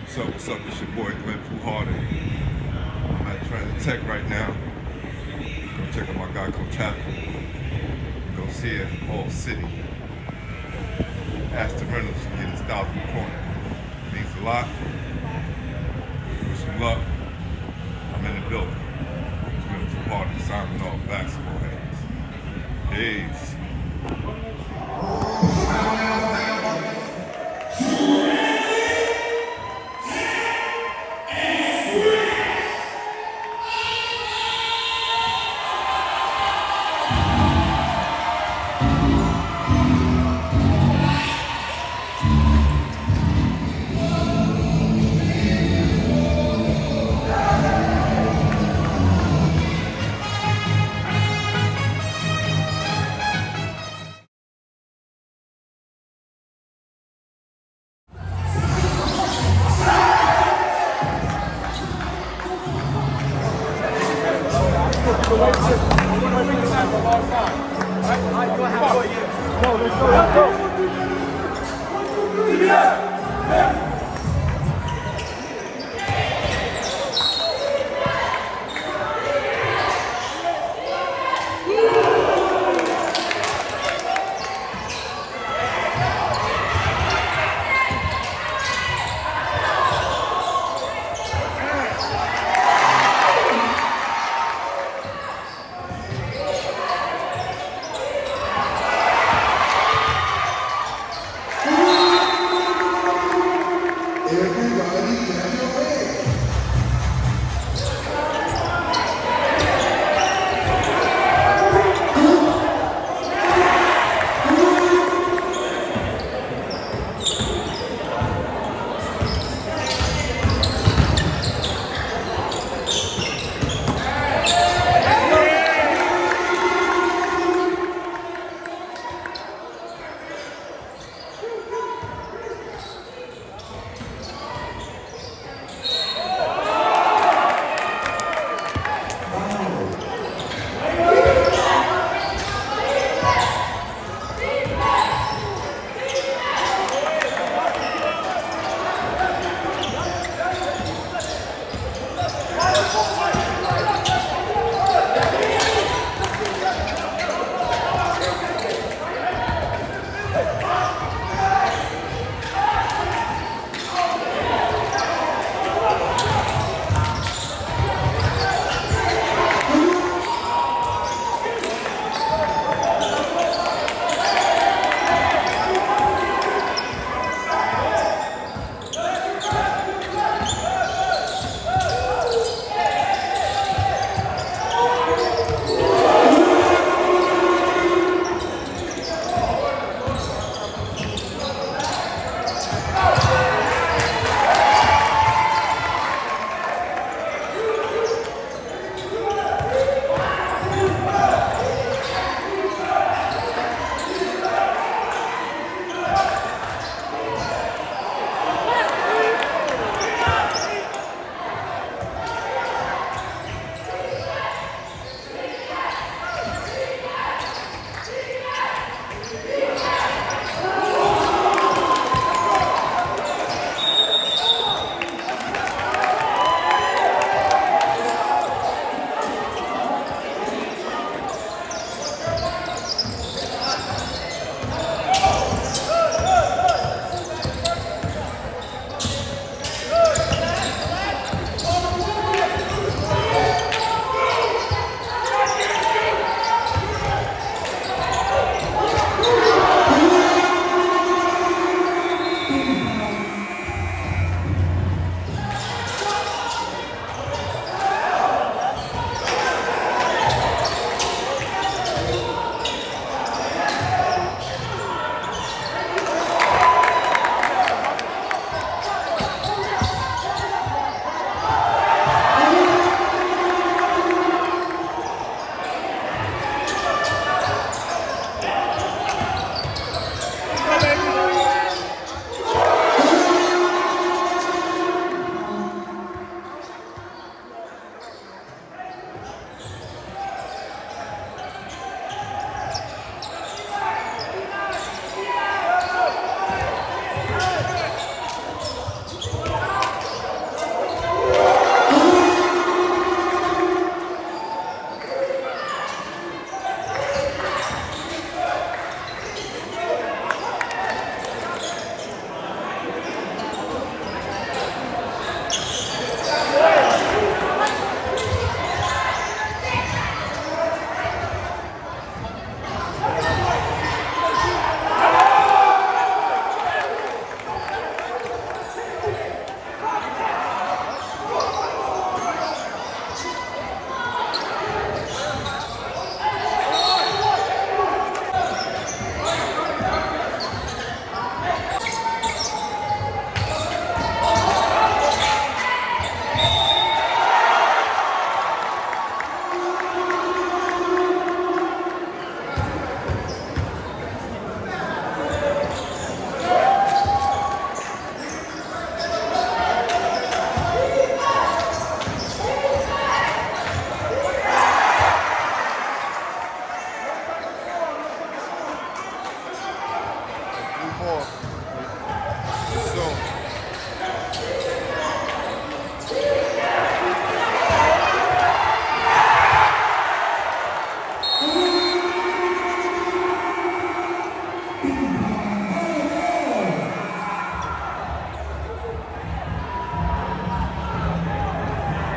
What's up? It's your boy Glenn Puhardy. I'm at Transit Tech right now. Go check out my guy Coach Ashton. Go see it all city. Ashton Reynolds to get his 1,000th point. Means a lot. Wish him luck. I'm in the building. Glenn Puhardy signing off basketball hands. Peace.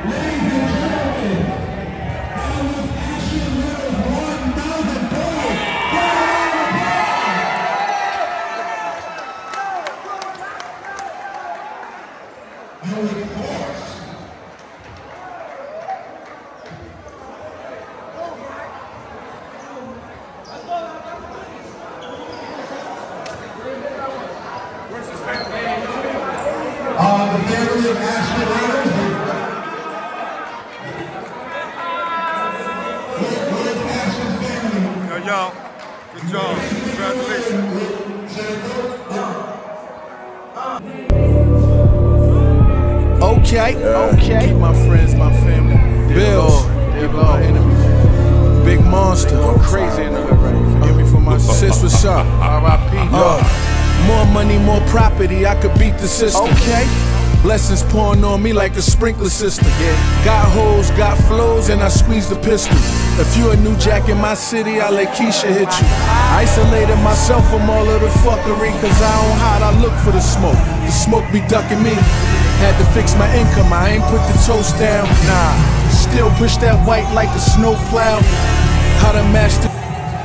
Ladies and gentlemen, that was Ashton Reynolds, 1,000 points. And with force. The family of Ashton Reynolds. Here's Ashton's family. Yo, y'all. Good job. Congratulations. Okay, my friends, my family, bills, even my enemies, big monster, go crazy in the hood, right? Forgive me for my sis, what's up? R.I.P. More money, more property, I could beat the system. Okay. Blessings pouring on me like a sprinkler system. Got hoes, got flows, and I squeeze the pistol. If you a new jack in my city, I'll let Keisha hit you. Isolated myself from all of the fuckery, cause I don't hide, I look for the smoke. The smoke be ducking me. Had to fix my income, I ain't put the toast down. Nah, still push that white like a snow plow. How to match the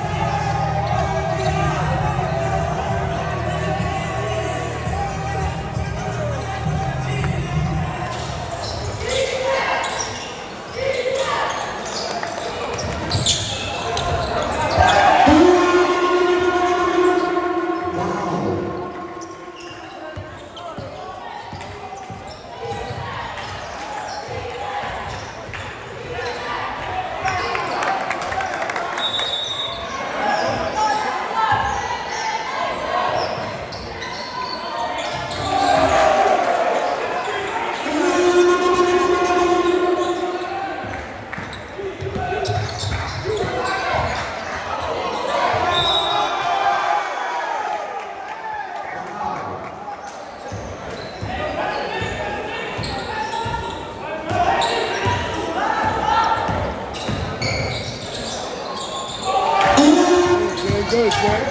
good, man.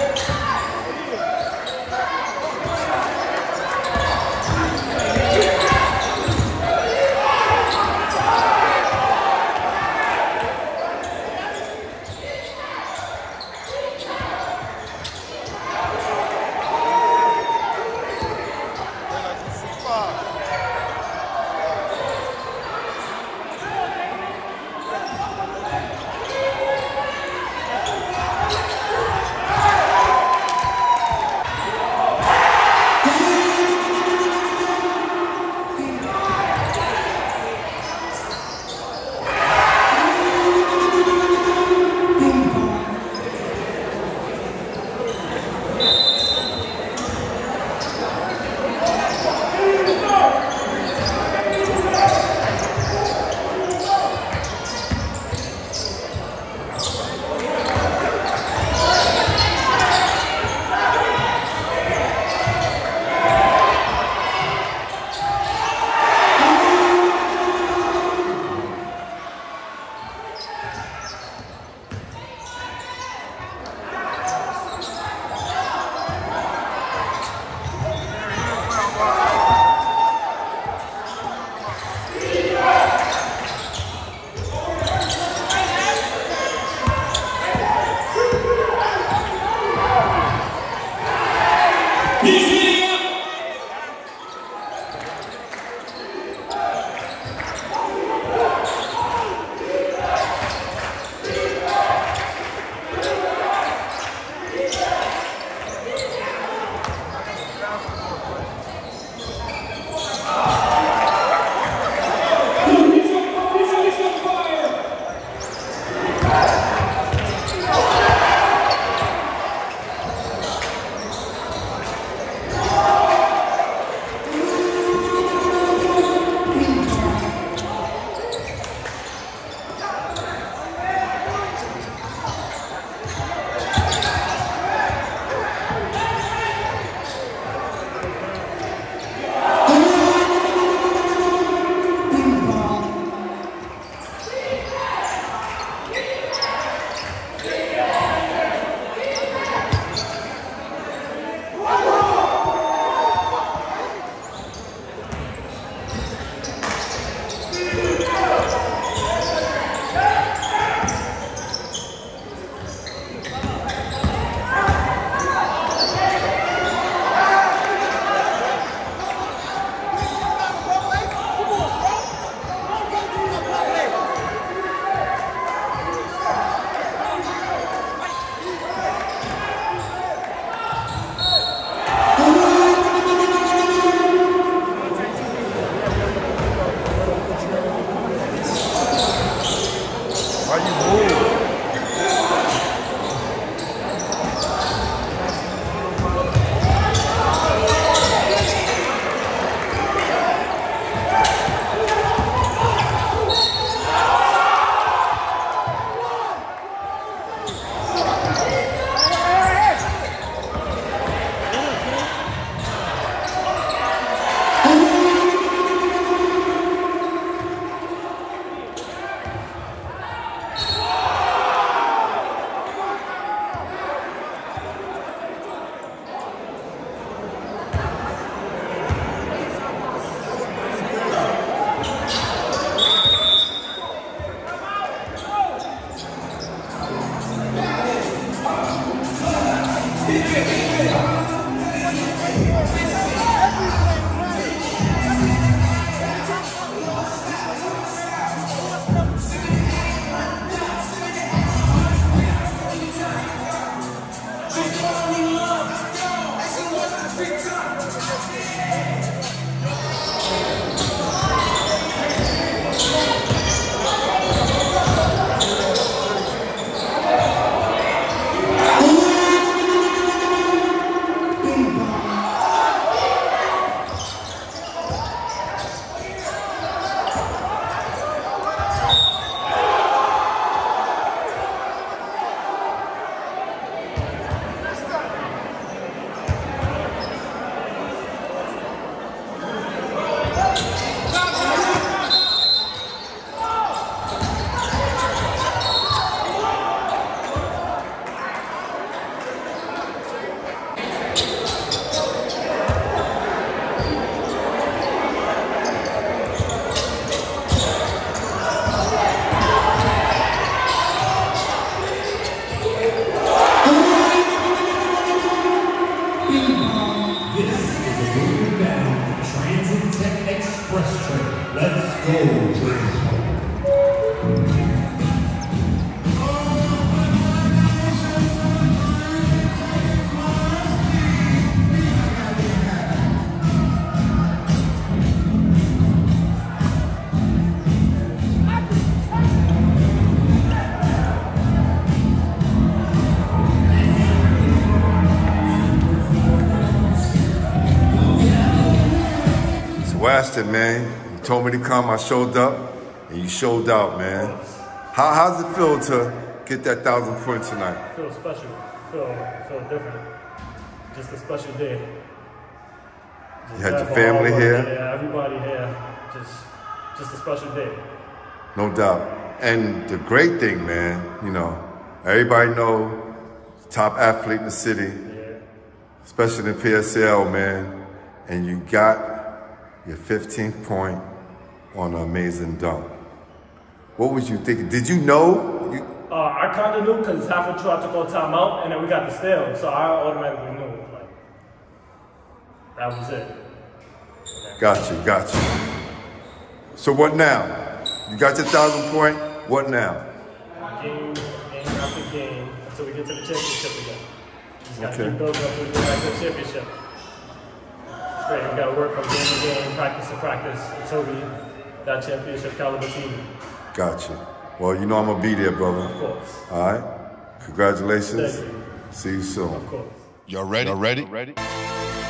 Ashton, man, you told me to come, I showed up, and you showed out, man. How's it feel to get that 1,000 points tonight? I feel special. I feel different. Just a special day. You had your family here? Yeah, everybody here. Just a special day. No doubt. And the great thing, man, you know, everybody know top athlete in the city, especially in PSL, man, and you got your 15th point on an amazing dunk. What was you thinking? Did you know? I kind of knew because halfway through I took all timeout and then we got the steal, so I automatically knew. Like, that was it. Got you. So what now? You got your 1,000 point. What now? Game after game until we get to the championship again. Just got to keep building up until we get back to the championship. Great. We got to work from game to game, practice to practice until we that championship caliber team. Gotcha. Well, you know I'm gonna be there, brother. Of course. All right. Congratulations. Thank you. See you soon. Of course. Y'all ready?